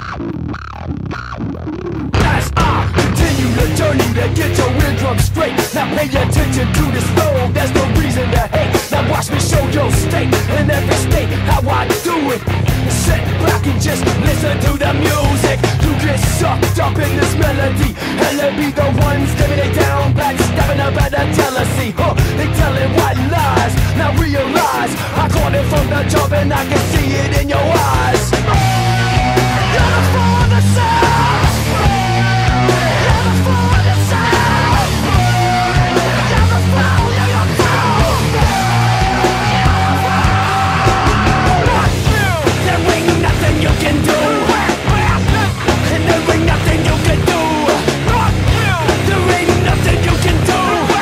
As I continue the journey to get your eardrum straight, now pay attention to this flow, there's no reason to hate. Now watch me show your state, in every state, how I do it. Sit back and just listen to the music. You get sucked up in this melody, and they be the ones giving it down, backstabbing about the jealousy. They telling white lies, now realize I caught it from the jump and I can see it in your eyes. You're the for the sound. You're the for the sound. You're the flow, you're the flow. There ain't nothing you can do, and there ain't nothing you can do. There ain't nothing you can do.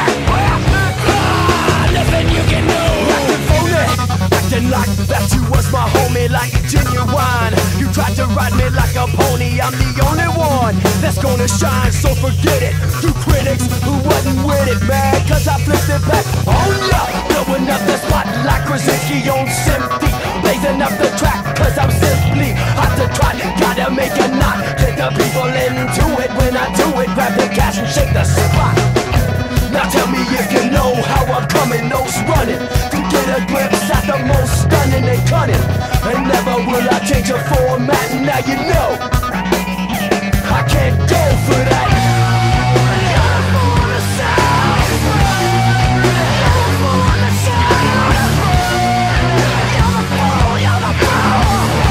Nothing you can do. Acting phony, acting like that you was my homie, like genuine. You tried to ride me like a pony, I'm the only one that's gonna shine, so forget it. You critics who wasn't with it, man, cause I flipped it back on ya. Blowing up the spot like Krasinski on Simpy, blazing up the track cause I'm simply hot to try. Gotta make a knot, get the people into it. When I do it, grab the cash and shake the spot. Now tell me if you know how I'm coming, nose running, to get a glimpse at the most stunning and cunning. And never will I change a format, now you know I can't go for that. You're for the sound. You're for the sound. You're the flow, you're the flow.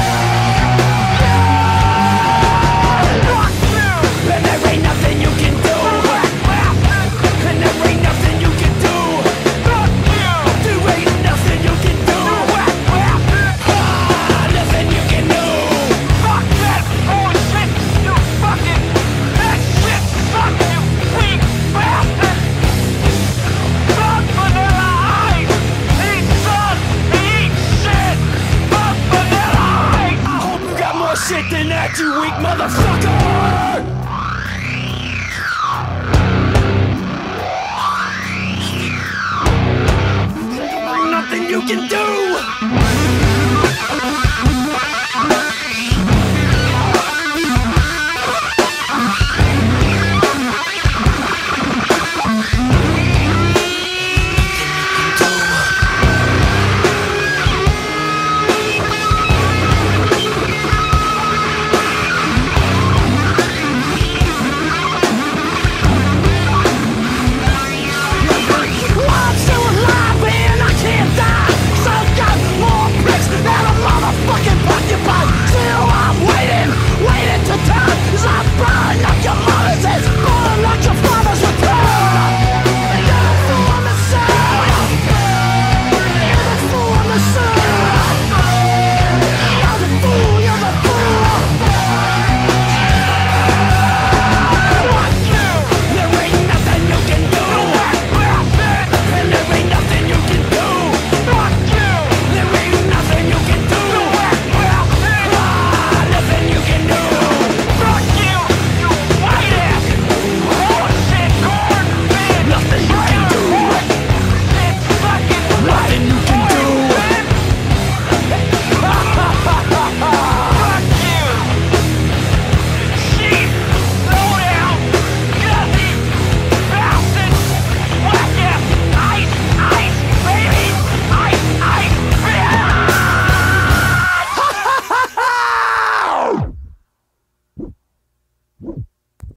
And there ain't nothing you can do. And there ain't nothing you can do. There ain't nothing you can do. Nothing you can do. Fuck that bullshit, you fucking that shit suck, you weak bastard. Fuck Vanilla Ice. Eat sun, eat shit. Fuck Vanilla Ice. I hope you got more shit than that, you weak motherfucker. Nothing you can do.